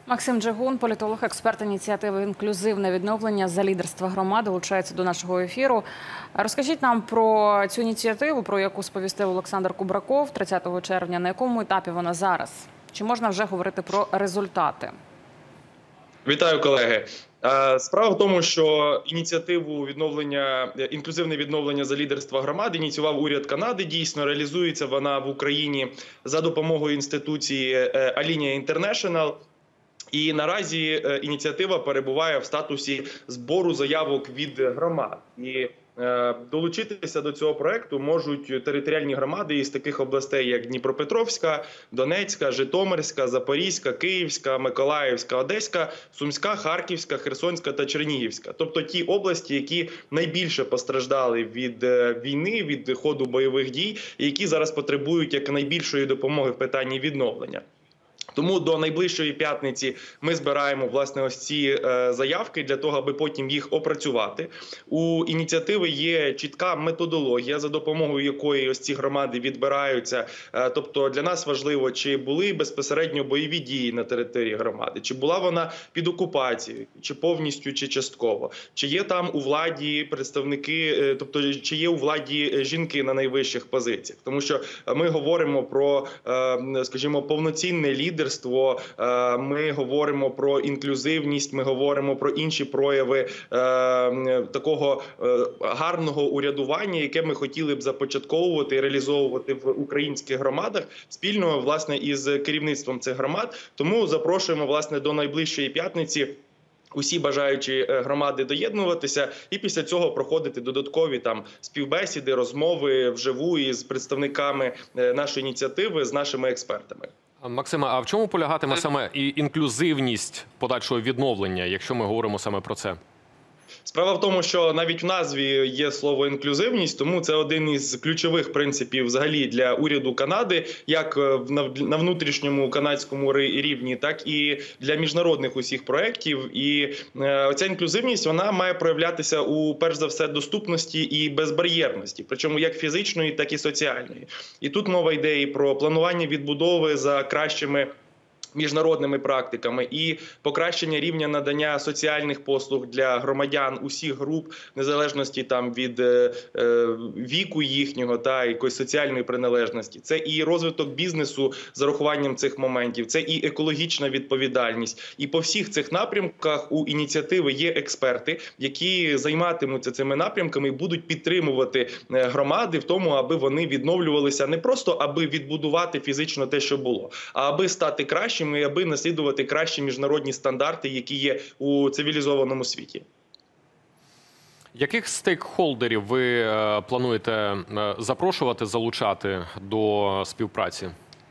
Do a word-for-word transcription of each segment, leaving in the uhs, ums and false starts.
Максим Джигун, політолог, експерт ініціативи «Інклюзивне відновлення» за лідерства громад, долучається до нашого ефіру. Розкажіть нам про цю ініціативу, про яку сповістив Олександр Кубраков тридцятого червня. На якому етапі вона зараз? Чи можна вже говорити про результати? Вітаю, колеги. Справа в тому, що ініціативу відновлення, інклюзивне відновлення за лідерства громад ініціював уряд Канади. Дійсно, реалізується вона в Україні за допомогою інституції Alinea International. І наразі ініціатива перебуває в статусі збору заявок від громад. І долучитися до цього проекту можуть територіальні громади із таких областей, як Дніпропетровська, Донецька, Житомирська, Запорізька, Київська, Миколаївська, Одеська, Сумська, Харківська, Херсонська та Чернігівська. Тобто ті області, які найбільше постраждали від війни, від ходу бойових дій, і які зараз потребують якнайбільшої допомоги в питанні відновлення. Тому до найближчої п'ятниці ми збираємо, власне, ось ці е, заявки для того, аби потім їх опрацювати. У ініціативи є чітка методологія, за допомогою якої ось ці громади відбираються. Е, тобто для нас важливо, чи були безпосередньо бойові дії на території громади, чи була вона під окупацією, чи повністю, чи частково, чи є там у владі представники, е, тобто чи є у владі жінки на найвищих позиціях. Тому що ми говоримо про, е, скажімо, повноцінне лідерство. Ми говоримо про інклюзивність, ми говоримо про інші прояви е, такого е, гарного урядування, яке ми хотіли б започатковувати і реалізовувати в українських громадах спільно, власне, із керівництвом цих громад. Тому запрошуємо, власне, до найближчої п'ятниці усі бажаючі громади доєднуватися і після цього проходити додаткові там співбесіди, розмови вживу із представниками нашої ініціативи, з нашими експертами. Максиме, а в чому полягатиме саме і інклюзивність подальшого відновлення, якщо ми говоримо саме про це? Справа в тому, що навіть в назві є слово «інклюзивність», тому це один із ключових принципів взагалі для уряду Канади, як на внутрішньому канадському рівні, так і для міжнародних усіх проєктів. І ця інклюзивність, вона має проявлятися у, перш за все, доступності і безбар'єрності, причому як фізичної, так і соціальної. І тут мова йде і про планування відбудови за кращими міжнародними практиками і покращення рівня надання соціальних послуг для громадян усіх груп, незалежності там від е, віку їхнього та якоїсь соціальної приналежності. Це і розвиток бізнесу з урахуванням цих моментів, це і екологічна відповідальність. І по всіх цих напрямках у ініціативи є експерти, які займатимуться цими напрямками і будуть підтримувати громади в тому, аби вони відновлювалися не просто аби відбудувати фізично те, що було, а аби стати краще, і аби наслідувати кращі міжнародні стандарти, які є у цивілізованому світі. Яких стейкхолдерів ви плануєте запрошувати, залучати до співпраці?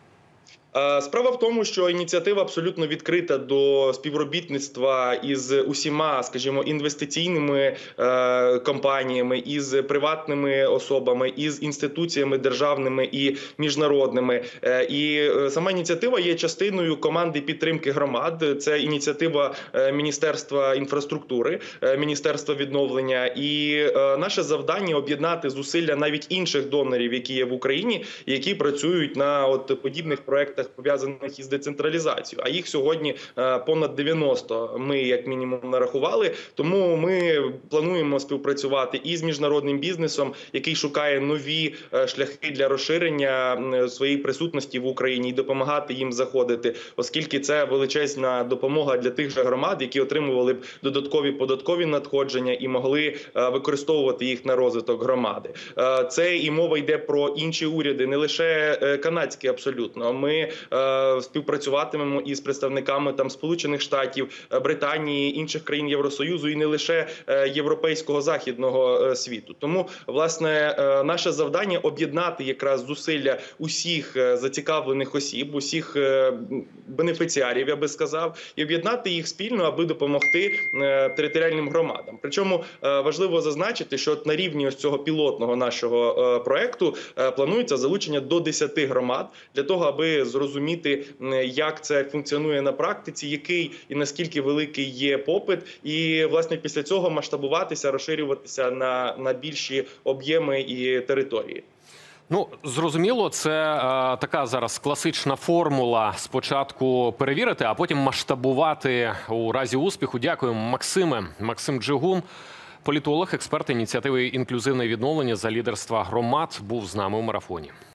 Справа в тому, що ініціатива абсолютно відкрита до співробітництва із усіма, скажімо, інвестиційними е, компаніями, із приватними особами, із інституціями державними і міжнародними. Е, і сама ініціатива є частиною команди підтримки громад. Це ініціатива Міністерства інфраструктури, Міністерства відновлення. І е, наше завдання – об'єднати зусилля навіть інших донорів, які є в Україні, які працюють на от подібних проєктах, пов'язаних із децентралізацією. А їх сьогодні понад дев'яносто ми, як мінімум, нарахували. Тому ми плануємо співпрацювати і з міжнародним бізнесом, який шукає нові шляхи для розширення своєї присутності в Україні і допомагати їм заходити, оскільки це величезна допомога для тих же громад, які отримували б додаткові податкові надходження і могли використовувати їх на розвиток громади. Це і мова йде про інші уряди, не лише канадські абсолютно. Ми співпрацюватимемо із представниками там Сполучених Штатів, Британії, інших країн Євросоюзу і не лише європейського західного світу. Тому, власне, наше завдання – об'єднати якраз зусилля усіх зацікавлених осіб, усіх бенефіціарів, я би сказав, і об'єднати їх спільно, аби допомогти територіальним громадам. Причому важливо зазначити, що на рівні ось цього пілотного нашого проекту планується залучення до десяти громад для того, аби зрозуміти, як це функціонує на практиці, який і наскільки великий є попит, і, власне, після цього масштабуватися, розширюватися на, на більші об'єми і території. Ну, зрозуміло, це е, така зараз класична формула. Спочатку перевірити, а потім масштабувати у разі успіху. Дякуємо, Максиме. Максим Джигун, політолог, експерт ініціативи «Інклюзивне відновлення за лідерства громад», був з нами у марафоні.